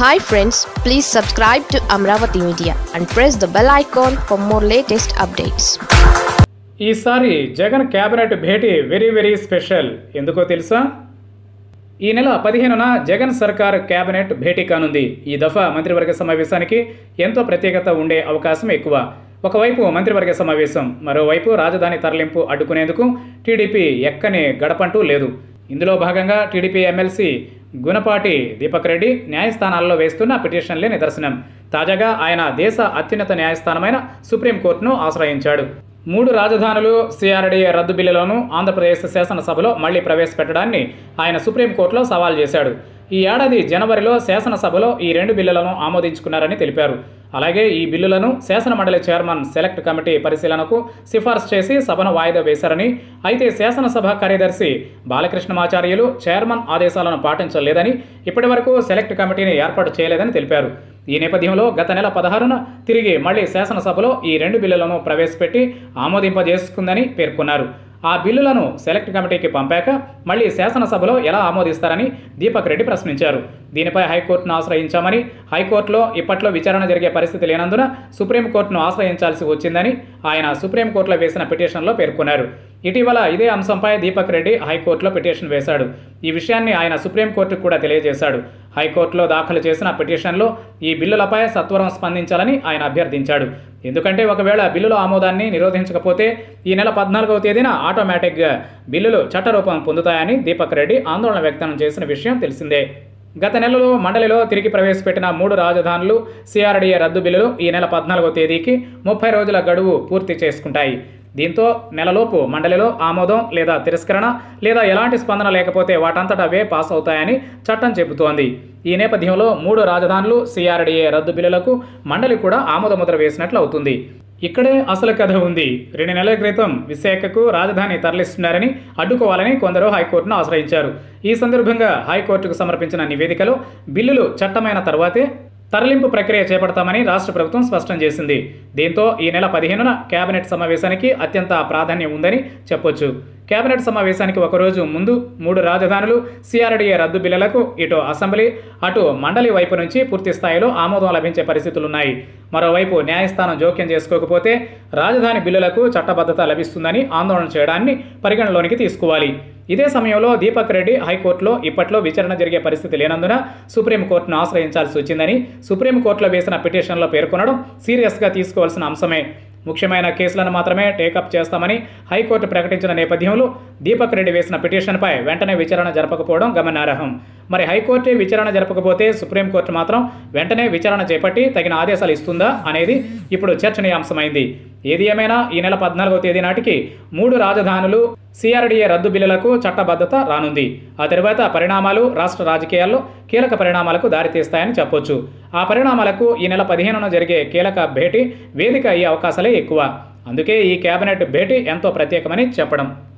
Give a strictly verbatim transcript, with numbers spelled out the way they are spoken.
Hi friends, please subscribe to Amravati Media and press the bell icon for more latest updates. ఈసారి Jagan cabinet భేటీ very very special. ఎందుకో తెలుసా? ఈ నెల పదిహేనున జగన్ సర్కార్ కేబినెట్ భేటీ కానుంది. ఈ దఫా మంత్రివర్గ సమావేశానికి ఎంతో ప్రత్యేకత ఉండే అవకాశం ఎక్కువ. ఒకవైపు మంత్రివర్గ సమావేశం, మరోవైపు రాజధాని తరలింపు అడ్డుకునేందుకు టీడీపీ ఎక్కని గడపంటూ లేదు. ఇందులో భాగంగా టీడీపీ ఎమ్మెల్సీ గుణపాటి దీపక్ రెడ్డి న్యాయస్థానాల్లో వేస్తున్న పిటిషన్లే నిదర్శనం. తాజాగా ఆయన దేశ అత్యున్నత న్యాయస్థానమైన సుప్రీంకోర్టును ఆశ్రయించాడు. మూడు రాజధానులు సిఆర్డీఏ రద్దు బిల్లులను ఆంధ్రప్రదేశ్ శాసనసభలో మళ్లీ ప్రవేశపెట్టడాన్ని ఆయన సుప్రీంకోర్టులో సవాల్ చేశాడు. ఈ ఏడాది జనవరిలో శాసనసభలో ఈ రెండు బిల్లులను ఆమోదించుకున్నారని తెలిపారు. అలాగే ఈ బిల్లులను శాసనమండలి చైర్మన్ సెలెక్ట్ కమిటీ పరిశీలనకు సిఫార్సు చేసి సభను వాయిదా వేశారని, అయితే శాసనసభ కార్యదర్శి బాలకృష్ణమాచార్యులు చైర్మన్ ఆదేశాలను పాటించలేదని, ఇప్పటి వరకు సెలెక్ట్ కమిటీని ఏర్పాటు చేయలేదని తెలిపారు. ఈ నేపథ్యంలో గత నెల పదహారున తిరిగి మళ్లీ శాసనసభలో ఈ రెండు బిల్లులను ప్రవేశపెట్టి ఆమోదింపజేసుకుందని పేర్కొన్నారు. ఆ బిల్లులను సెలెక్ట్ కమిటీకి పంపాక మళ్లీ శాసనసభలో ఎలా ఆమోదిస్తారని దీపక్ రెడ్డి ప్రశ్నించారు. దీనిపై హైకోర్టును ఆశ్రయించామని, హైకోర్టులో ఇప్పట్లో విచారణ జరిగే పరిస్థితి లేనందున సుప్రీంకోర్టును ఆశ్రయించాల్సి వచ్చిందని ఆయన సుప్రీంకోర్టులో వేసిన పిటిషన్లో పేర్కొన్నారు. ఇటీవల ఇదే అంశంపై దీపక్ రెడ్డి హైకోర్టులో పిటిషన్ వేశాడు. ఈ విషయాన్ని ఆయన సుప్రీంకోర్టుకు కూడా తెలియజేశాడు. హైకోర్టులో దాఖలు చేసిన పిటిషన్లో ఈ బిల్లులపై సత్వరం స్పందించాలని ఆయన అభ్యర్థించాడు. ఎందుకంటే ఒకవేళ బిల్లుల ఆమోదాన్ని నిరోధించకపోతే ఈ నెల పద్నాలుగవ తేదీన ఆటోమేటిక్గా బిల్లులు చట్టరూపం పొందుతాయని దీపక్ రెడ్డి ఆందోళన వ్యక్తం చేసిన విషయం తెలిసిందే. గత నెలలో మండలిలో తిరిగి ప్రవేశపెట్టిన మూడు రాజధానులు సిఆర్డీఏ రద్దు బిల్లులు ఈ నెల పద్నాలుగవ తేదీకి ముప్పై రోజుల గడువు పూర్తి చేసుకుంటాయి. దీంతో నెలలోపు మండలిలో ఆమోదం లేదా తిరస్కరణ లేదా ఎలాంటి స్పందన లేకపోతే వాటంతటా అవే పాస్ అవుతాయని చట్టం చెబుతోంది. ఈ నేపథ్యంలో మూడు రాజధానులు సిఆర్డీఏ రద్దు బిల్లులకు మండలి కూడా ఆమోదముద్ర వేసినట్లు అవుతుంది. ఇక్కడే అసలు కథ ఉంది. రెండు నెలల క్రితం విశాఖకు రాజధాని తరలిస్తున్నారని అడ్డుకోవాలని కొందరు హైకోర్టును ఆశ్రయించారు. ఈ సందర్భంగా హైకోర్టుకు సమర్పించిన నివేదికలో బిల్లులు చట్టమైన తర్వాతే తరలింపు ప్రక్రియ చేపడతామని రాష్ట్ర ప్రభుత్వం స్పష్టం చేసింది. దీంతో ఈ నెల పదిహేనున కేబినెట్ సమావేశానికి అత్యంత ప్రాధాన్యం ఉందని చెప్పొచ్చు. కేబినెట్ సమావేశానికి ఒకరోజు ముందు మూడు రాజధానులు సిఆర్డీఏ రద్దు బిల్లులకు ఇటు అసెంబ్లీ అటు మండలి వైపు నుంచి పూర్తి స్థాయిలో ఆమోదం లభించే పరిస్థితులున్నాయి. మరోవైపు న్యాయస్థానం జోక్యం చేసుకోకపోతే రాజధాని బిల్లులకు చట్టబద్ధత లభిస్తుందని ఆందోళన చేయడాన్ని పరిగణలోనికి తీసుకోవాలి. ఇదే సమయంలో దీపక్ రెడ్డి హైకోర్టులో ఇప్పట్లో విచారణ జరిగే పరిస్థితి లేనందున సుప్రీంకోర్టును ఆశ్రయించాల్సి వచ్చిందని సుప్రీంకోర్టులో వేసిన పిటిషన్లో పేర్కొనడం సీరియస్గా తీసుకోవాల్సిన అంశమే. ముఖ్యమైన కేసులను మాత్రమే టేకప్ చేస్తామని హైకోర్టు ప్రకటించిన నేపథ్యంలో దీపక్ రెడ్డి వేసిన పిటిషన్పై వెంటనే విచారణ జరపకపోవడం గమనార్హం. మరి హైకోర్టు విచారణ జరపకపోతే సుప్రీంకోర్టు మాత్రం వెంటనే విచారణ చేపట్టి తగిన ఆదేశాలు ఇస్తుందా అనేది ఇప్పుడు చర్చనీయాంశమైంది. ఏది ఏమైనా ఈ నెల పద్నాలుగవ తేదీ నాటికి మూడు రాజధానులు సిఆర్డీఏ రద్దు బిల్లులకు చట్టబద్ధత రానుంది. ఆ తర్వాత పరిణామాలు రాష్ట్ర రాజకీయాల్లో కీలక పరిణామాలకు దారితీస్తాయని చెప్పొచ్చు. ఆ పరిణామాలకు ఈ నెల పదిహేనున జరిగే కీలక భేటీ వేదిక అయ్యే అవకాశాలే ఎక్కువ. అందుకే ఈ కేబినెట్ భేటీ ఎంతో ప్రత్యేకమని చెప్పడం.